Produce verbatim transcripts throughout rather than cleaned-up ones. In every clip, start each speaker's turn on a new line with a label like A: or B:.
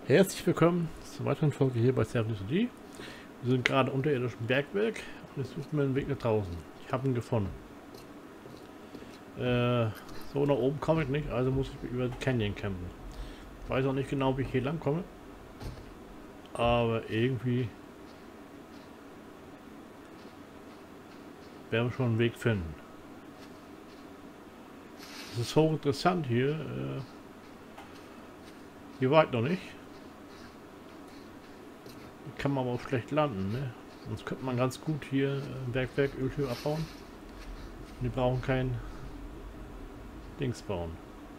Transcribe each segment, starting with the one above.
A: Herzlich willkommen zur weiteren Folge hier bei Servus D. Wir sind gerade unterirdischen Bergwerk und jetzt suchen wir einen Weg nach draußen. Ich habe ihn gefunden. Äh, so nach oben komme ich nicht, also muss ich über den Canyon campen. Ich weiß auch nicht genau, wie ich hier lang komme. Aber irgendwie werden wir schon einen Weg finden. Es ist hochinteressant hier. Äh, hier weit noch nicht. Hier kann man aber auch schlecht landen, ne? Sonst könnte man ganz gut hier im Bergwerk Öltür abbauen. Und die brauchen kein Dings bauen.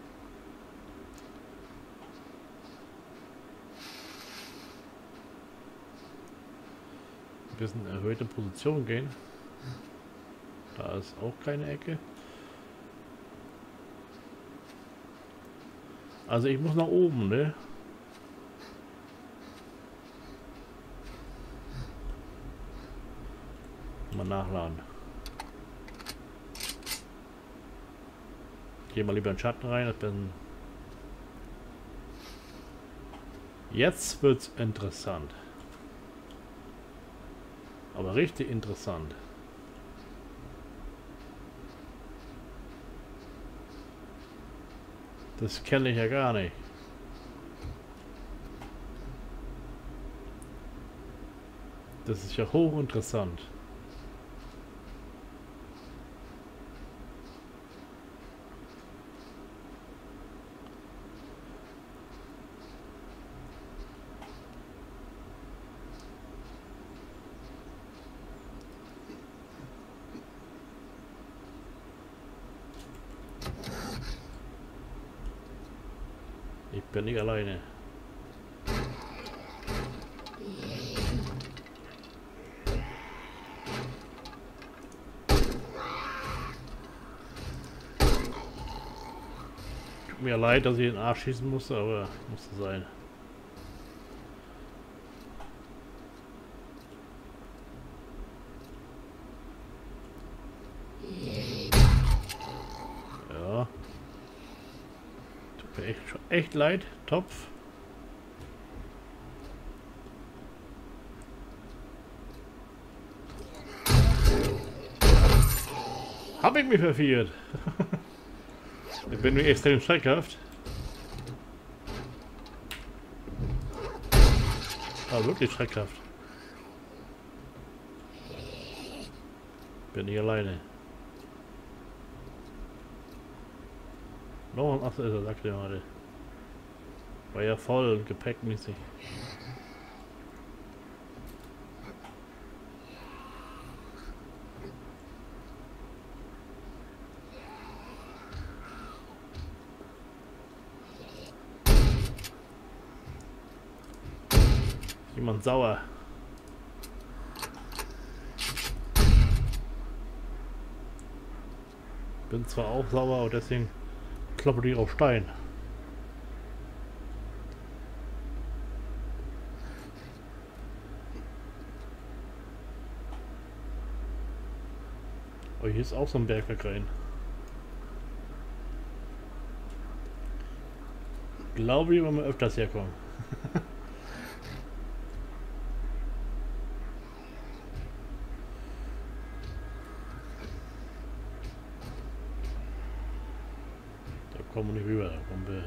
A: Ein bisschen erhöhte Position gehen. Da ist auch keine Ecke. Also ich muss nach oben, ne? Mal nachladen. Geh mal lieber in den Schatten rein. Das bin Jetzt wird's interessant. Aber richtig interessant. Das kenne ich ja gar nicht. Das ist ja hochinteressant. Ich bin nicht alleine. Tut mir leid, dass ich den Arsch schießen musste, aber musste sein. Ja. Tut mir echt, echt leid, Topf. Hab ich mich verfehlt. Ich bin mir extrem schreckhaft. Aber wirklich schreckhaft. Bin ich alleine. No, ach, so ist er, sagt er gerade. War ja voll, gepäckmäßig. Jemand sauer. Bin zwar auch sauer, aber deswegen kloppe ich auf Stein. Oh, hier ist auch so ein Bergwerk rein. Glaube ich, wenn wir öfters herkommen. Da kommen wir nicht rüber, da kommen wir.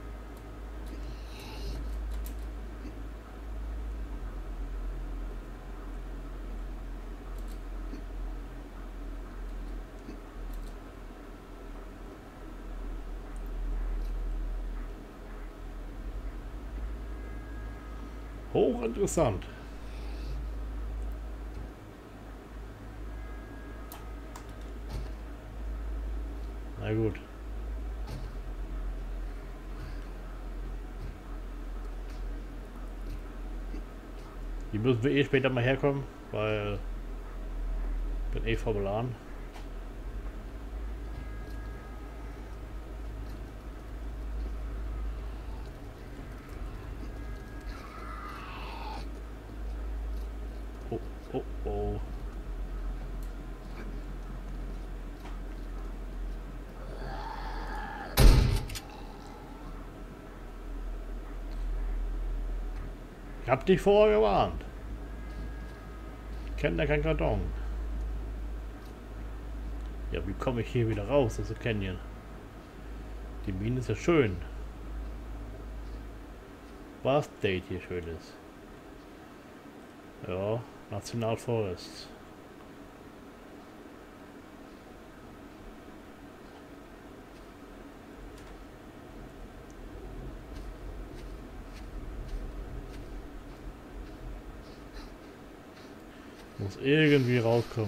A: Hochinteressant. Na gut. Die müssen wir eh später mal herkommen, weil ich bin eh vorbeladen. Oh, oh, oh. Ich hab dich vorher gewarnt. Ich kenne da kein Karton. Ja, wie komme ich hier wieder raus aus dem Canyon? Die Mine ist ja schön. Was Date hier schön ist. Ja, Nationalforest. Muss irgendwie rauskommen.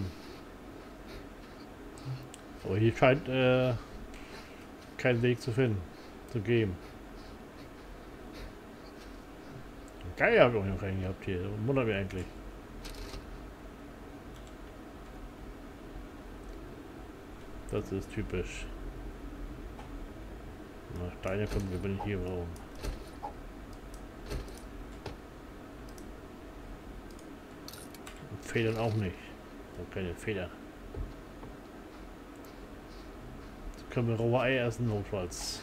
A: Aber hier scheint äh, kein Weg zu finden, zu geben. Geil, habe ich auch noch rein gehabt hier. Wundert mich eigentlich. Das ist typisch. Na, Steine können wir nicht hier brauchen. Und Federn auch nicht. Und keine Federn. Jetzt können wir rohe Eier essen, notfalls.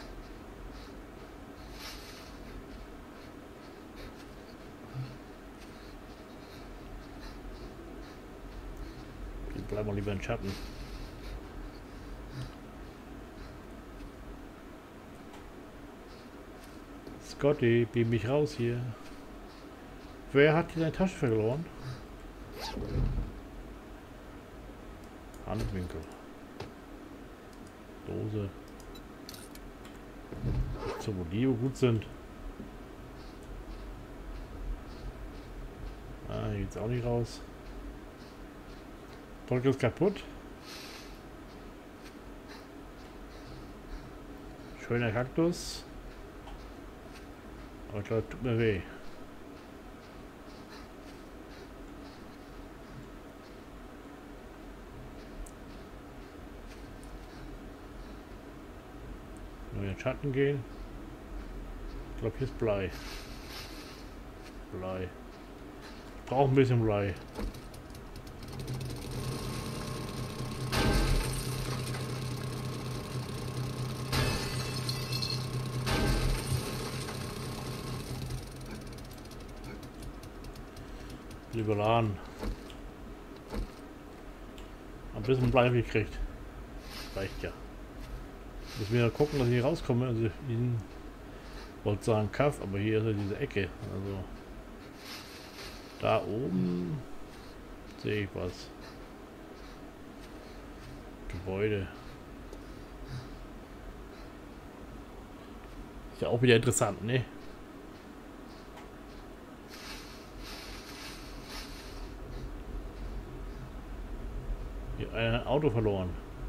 A: Bleiben wir lieber in Schatten. Scotty, beam mich raus hier. Wer hat hier seine Tasche verloren? Handwinkel. Dose. So, wo die gut sind. Ah, hier geht's auch nicht raus. Brücke ist kaputt. Schöner Kaktus. Aber ich glaube, tut mir weh. Wenn wir in den Schatten gehen. Ich glaube, hier ist Blei. Blei. Ich brauche ein bisschen Blei. Liberaden. Ein bisschen Blei gekriegt. Reicht ja. Müssen wir gucken, dass ich hier rauskomme. Also ich wollte sagen Kaff, aber hier ist ja diese Ecke. Also da oben sehe ich was. Gebäude. Ist ja auch wieder interessant, ne? Hier ein Auto verloren.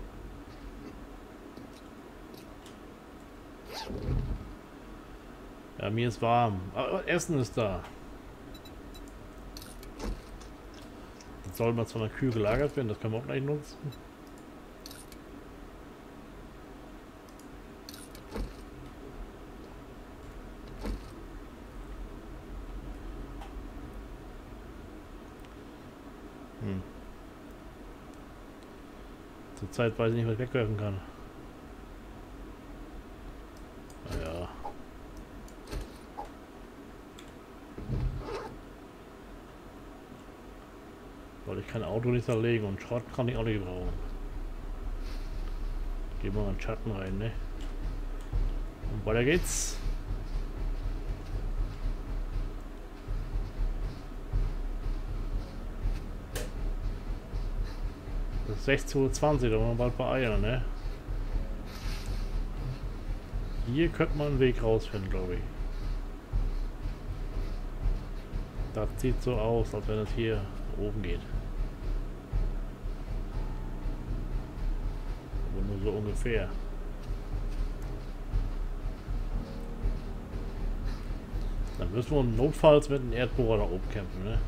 A: Ja, mir ist warm. Aber Essen ist da. Das soll mal zu einer Kühe gelagert werden. Das können wir auch gleich nutzen. Hm. Zurzeit weiß ich nicht, was ich wegwerfen kann. Naja. Weil ich kein Auto nicht zerlegen und Schrott kann ich auch nicht brauchen. Gehen wir mal in den Schatten rein, ne? Und weiter geht's. Das ist sechzehn Uhr zwanzig, da wollen wir bald bei Eiern, ne? Hier könnte man einen Weg rausfinden, glaube ich. Das sieht so aus, als wenn es hier oben geht. Aber nur so ungefähr. Dann müssen wir notfalls mit dem Erdbohrer da oben kämpfen, ne?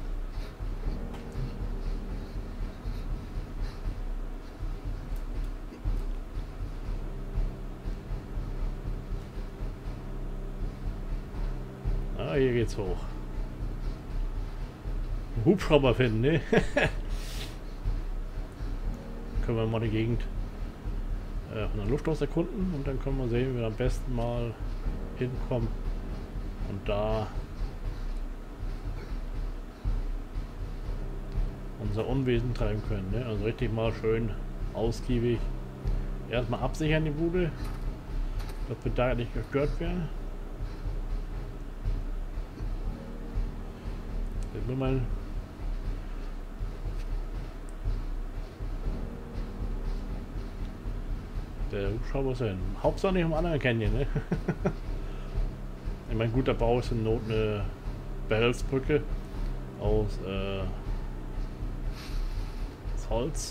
A: Ah, hier geht's hoch. Einen Hubschrauber finden, ne? Können wir mal die Gegend äh, von der Luft aus erkunden und dann können wir sehen, wie wir am besten mal hinkommen und da unser Unwesen treiben können. Ne? Also richtig mal schön ausgiebig. Erstmal absichern die Bude, dass wir da nicht gestört werden. Jetzt will mal der Hubschrauber ist ja hin. Hauptsache nicht im anderen Canyon, ne? Ich meine, gut, der Bau ist in Not eine Behelfsbrücke aus, äh, aus Holz.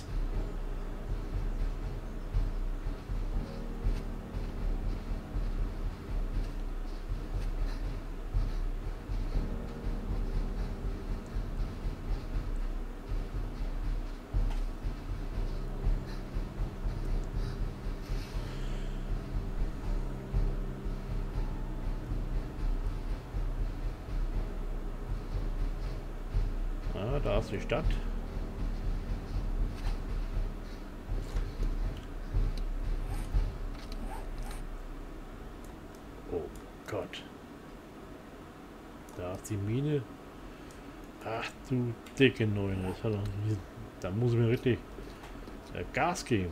A: Ja, da ist die Stadt. Oh Gott. Da ist die Mine. Ach du dicke Neune. Das hat doch, da muss ich mir richtig äh, Gas geben.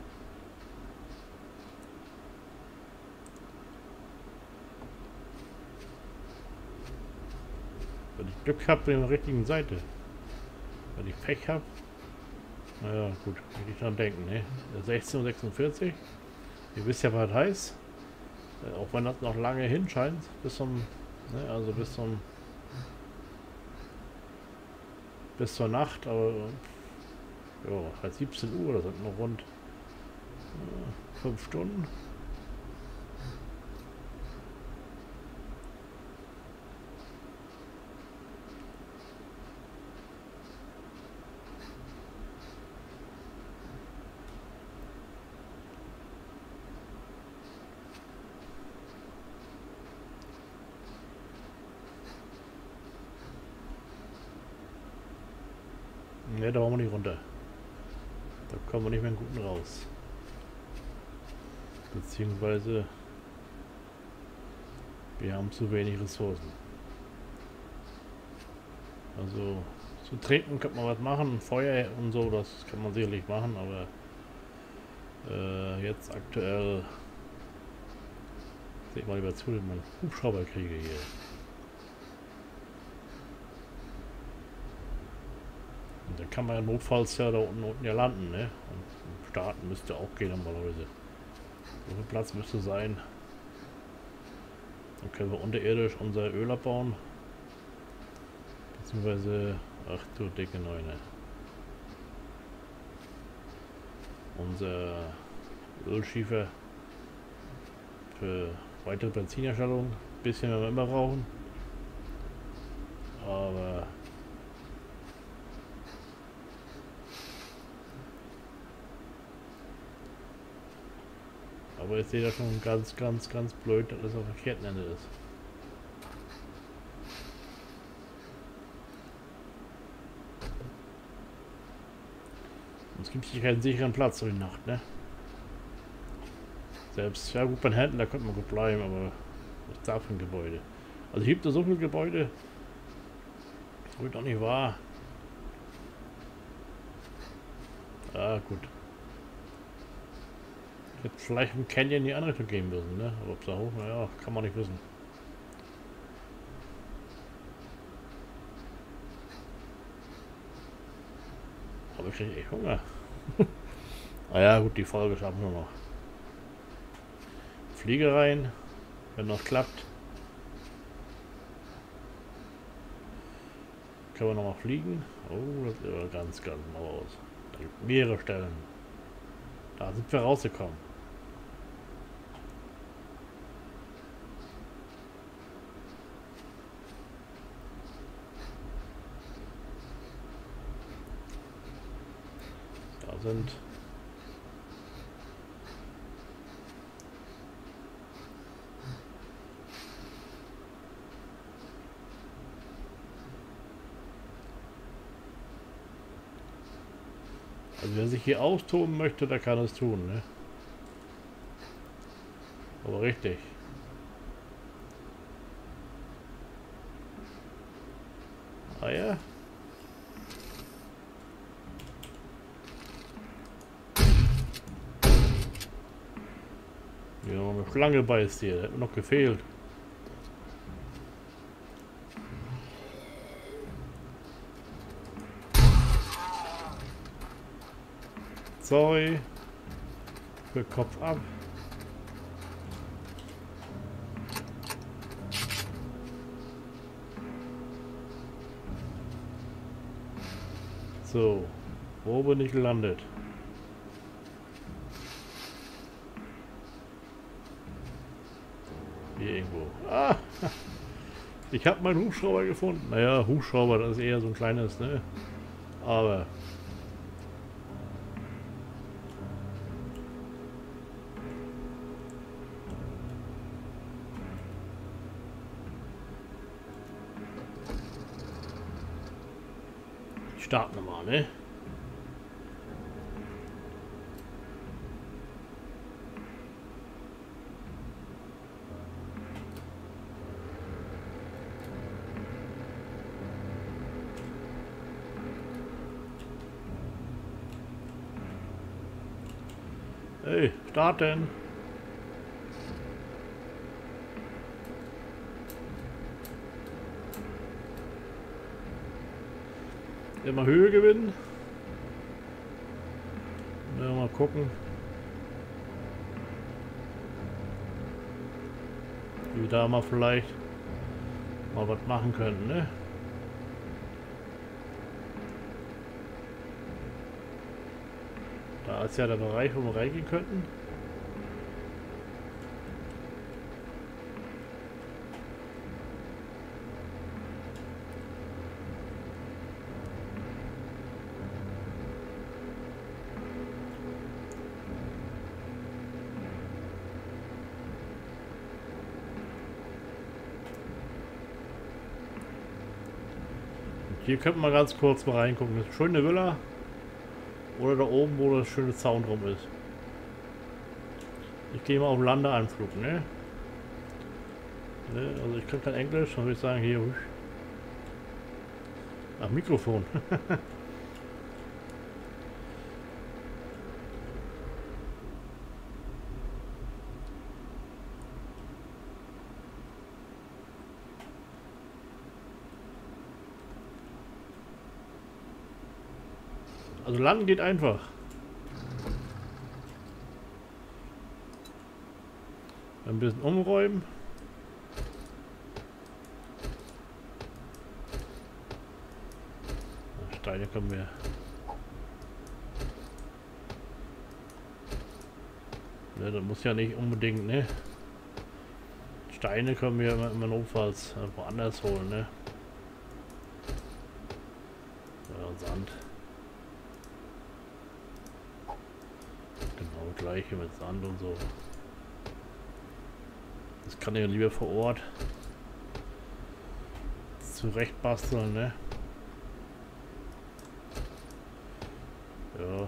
A: Wenn ich Glück habe, bin ich auf der richtigen Seite. Wenn ich Pech habe. Naja, gut, will ich dran denken, ne? sechzehn Uhr sechsundvierzig. Ihr wisst ja, was das heißt. Äh, auch wenn das noch lange hin scheint, bis zum, ne, also bis zum, bis zur Nacht, aber ja, halt siebzehn Uhr, das sind noch rund äh, fünf Stunden. Ne, da wollen wir nicht runter. Da kommen wir nicht mehr einen guten raus. Beziehungsweise wir haben zu wenig Ressourcen. Also zu trinken kann man was machen, Feuer und so, das kann man sicherlich machen, aber äh, jetzt aktuell seht mal lieber zu, dass ich meinen Hubschrauber kriege hier. Und dann kann man ja notfalls ja da unten, unten ja landen, ne? Und starten müsste auch gehen normalerweise. So viel Platz müsste sein. Dann können wir unterirdisch unser Öl abbauen. Beziehungsweise, ach du dicke Neune. Unser Ölschiefer für weitere Benzinerstellung. Bisschen werden wir immer brauchen. Aber Aber ich sehe da schon ganz, ganz, ganz blöd, dass das auf dem Kettenende ist. Es gibt hier keinen sicheren Platz für die Nacht, ne? Selbst, ja gut, beim Händler könnte man gut bleiben, aber was ist da für ein Gebäude? Also hier gibt es so viele Gebäude. Das wird doch nicht wahr. Ah, gut. Ich hätte vielleicht im Canyon die andere Richtung gehen müssen, ne? Aber ob es da hoch, naja, kann man nicht wissen. Aber ich kriege echt Hunger. Naja, gut, die Folge schaffen wir noch. Fliege rein, wenn noch klappt. Können wir noch mal fliegen? Oh, das sieht aber ganz, ganz mau aus. Da gibt es mehrere Stellen. Da sind wir rausgekommen. Da sind Also wer sich hier austoben möchte, der kann es tun, ne? Aber richtig. Ah ja. Schlange beißt hier. Hat mir noch gefehlt. Sorry. Für Kopf ab. So. Wo bin ich gelandet? Hier irgendwo. Ah! Ich habe meinen Hubschrauber gefunden. Naja, Hubschrauber, das ist eher so ein kleines, ne? Aber... Starten wir mal, ne? Hey, starten! Immer Höhe gewinnen. Ja, mal gucken, wie wir da mal vielleicht mal was machen können, ne? Da ist ja der Bereich, wo wir reingehen könnten. Hier könnten wir ganz kurz mal reingucken. Das ist eine schöne Villa. Oder da oben, wo das schöne Zaun drum ist. Ich gehe mal auf Landeanflug, ne? ne? Also ich kann kein Englisch, dann würde ich sagen hier. Ach, Mikrofon. Also landen geht einfach. Ein bisschen umräumen. Steine können wir. Ne, das muss ja nicht unbedingt, ne? Steine können wir immer, immer notfalls woanders holen, ne? Ja, Sand. Genau, gleiche mit Sand und so. Das kann ich lieber vor Ort zurecht basteln, ne? Ja.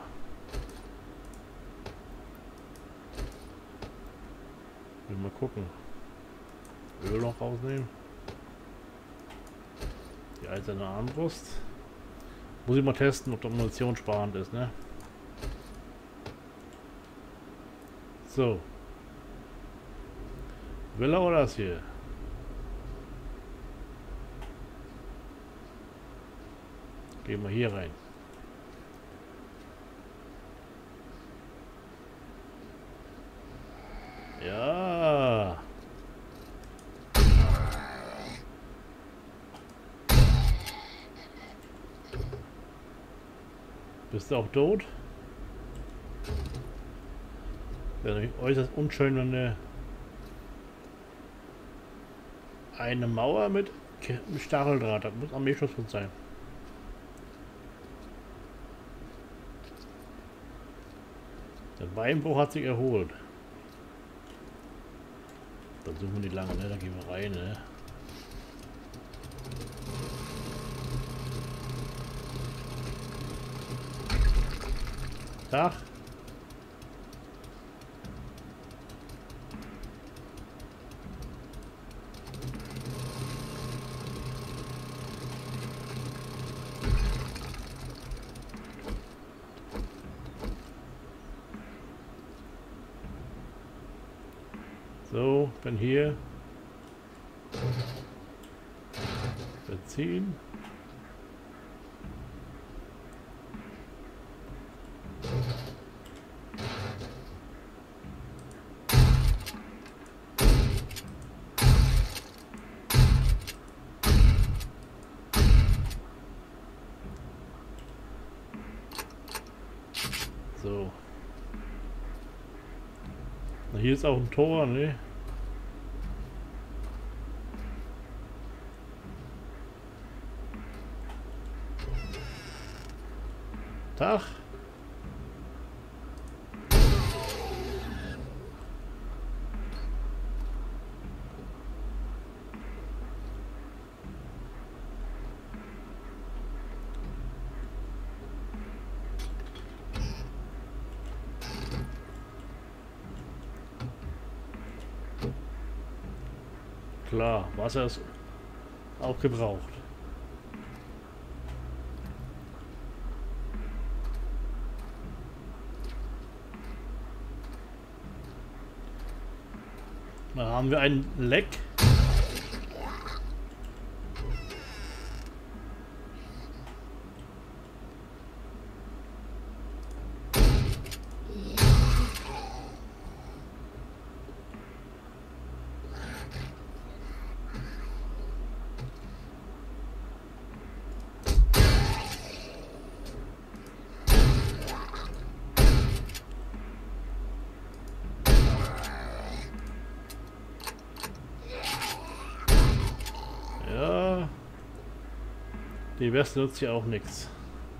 A: Will mal gucken. Öl noch rausnehmen. Die eiserne Armbrust. Muss ich mal testen, ob das munitionssparend ist, ne? So. Villa oder das hier? Gehen wir hier rein. Ja. Bist du auch tot? Wäre natürlich äußerst unschön, wenn eine, eine Mauer mit Stacheldraht, das muss Armeeschutz sein. Der Beinbruch hat sich erholt. Dann suchen wir die lange, ne? Da gehen wir rein, ne? Tag. können hier Benzin. So. Na, hier ist auch ein Tor, ne? Tag. Klar, Wasser ist auch gebraucht. Da haben wir ein Leck. Ja, die Weste nutzt hier auch nichts.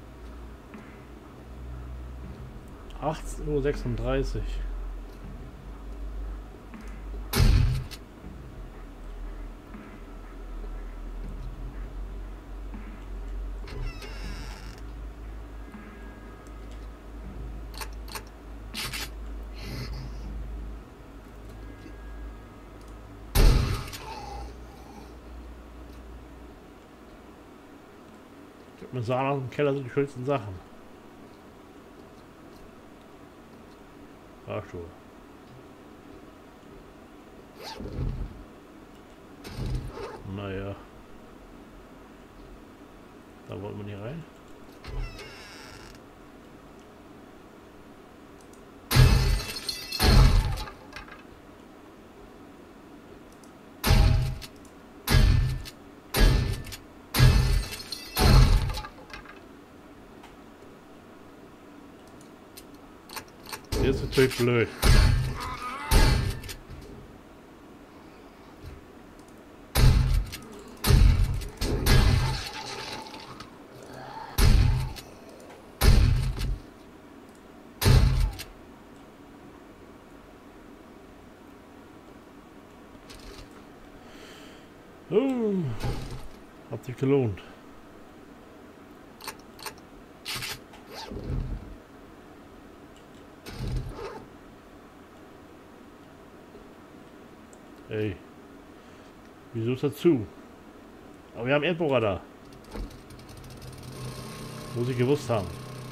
A: achtzehn Uhr sechsunddreißig. Man sah aus dem Keller sind die schönsten Sachen. Fahrstuhl. Naja. Da wollen wir nicht rein. Das ist natürlich blöd. Oh, hat sich gelohnt. Ey, wieso ist das zu? Aber wir haben Erdbohrer da. Muss ich gewusst haben.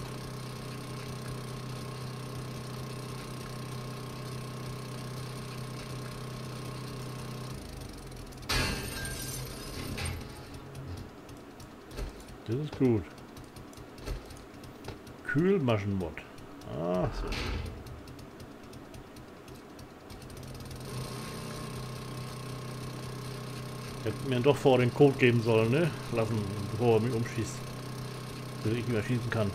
A: Das ist gut. Kühlmaschenmod. Ah, so. Hätte mir doch vor den Code geben sollen, ne? Lassen, bevor er mich umschießt. Dass ich ihn erschießen kann.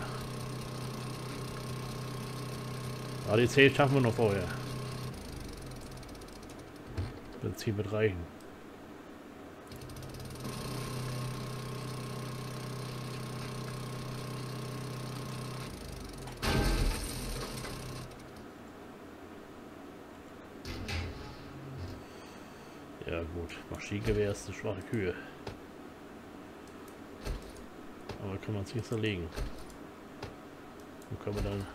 A: A D C schaffen wir noch vorher. Benzin wird reichen. Ja gut, Maschinengewehr ist eine schwache Kühe. Aber kann man sich jetzt zerlegen. Dann können wir dann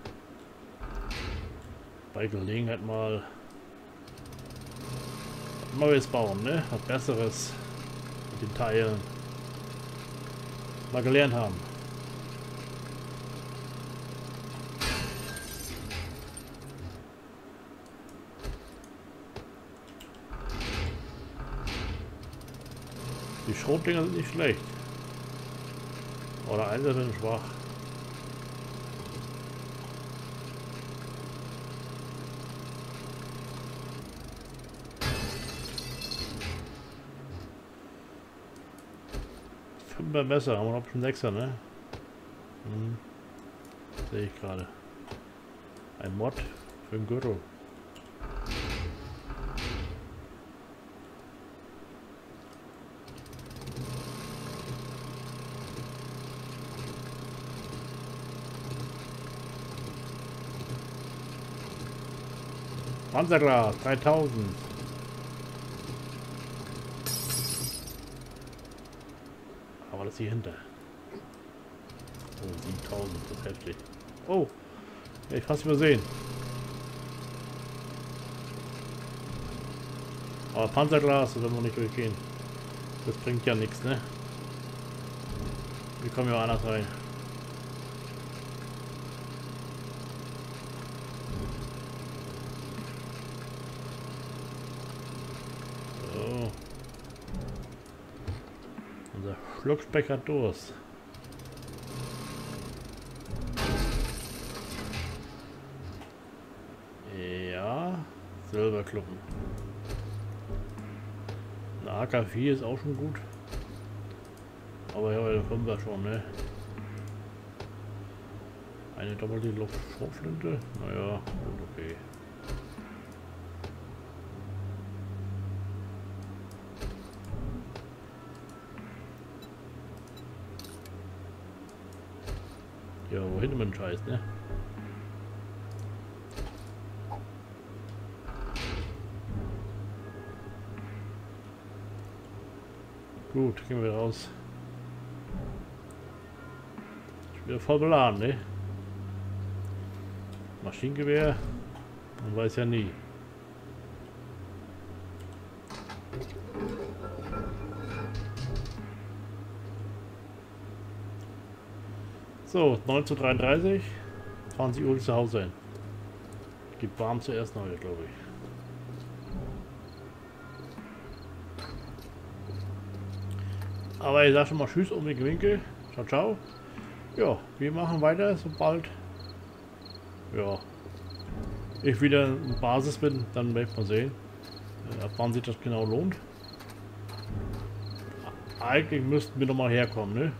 A: bei Gelegenheit mal Neues bauen, ne? Was Besseres mit den Teilen mal gelernt haben. Die Schrotdinger sind nicht schlecht. Oder einer sind schwach. Fünfer besser, haben wir noch einen Sechser, ne? Hm. Sehe ich gerade. Ein Mod für den Gürtel. Panzerglas dreitausend. Aber das hier hinter. Oh, siebentausend, das ist heftig. Oh, ich fast übersehen. Aber Panzerglas, das werden wir nicht durchgehen. Das bringt ja nichts, ne? Wir kommen ja anders rein. So. Unser Schluckspeck hat Durst. Ja, Silberkluppen. Eine A K vier ist auch schon gut. Aber ja, der Fünfer schon, ne? Eine doppelte Luftschrotflinte? Naja, gut, okay. Ja, wohin mit dem Scheiß, ne? Gut, gehen wir raus. Ich bin voll beladen, ne? Maschinengewehr, man weiß ja nie. So, neunzehn Uhr dreiunddreißig, zwanzig Uhr zu Hause hin. Gibt warm zuerst noch, glaube ich. Aber ich sage schon mal Tschüss um den Winkel. Ciao, ciao. Ja, wir machen weiter, sobald ja, ich wieder in Basis bin, dann werden wir sehen, ab wann sich das genau lohnt. Eigentlich müssten wir noch mal herkommen, ne?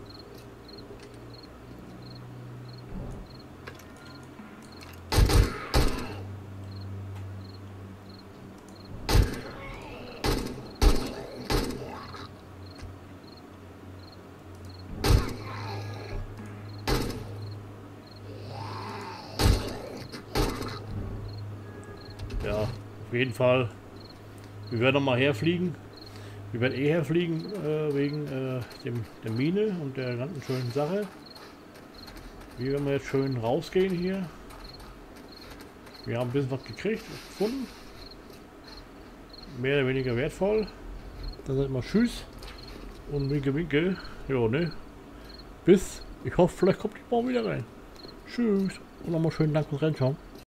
A: Ja, auf jeden Fall. Wir werden noch mal herfliegen. Wir werden eh herfliegen äh, wegen äh, dem, der Mine und der ganzen schönen Sache. Wie werden wir jetzt schön rausgehen hier? Wir haben ein bisschen was gekriegt, gefunden. Mehr oder weniger wertvoll. Dann sagt mal Tschüss und Winke Winke. Jo, ne? Bis, ich hoffe, vielleicht kommt die morgen wieder rein. Tschüss und nochmal schönen Dank fürs Reinschauen.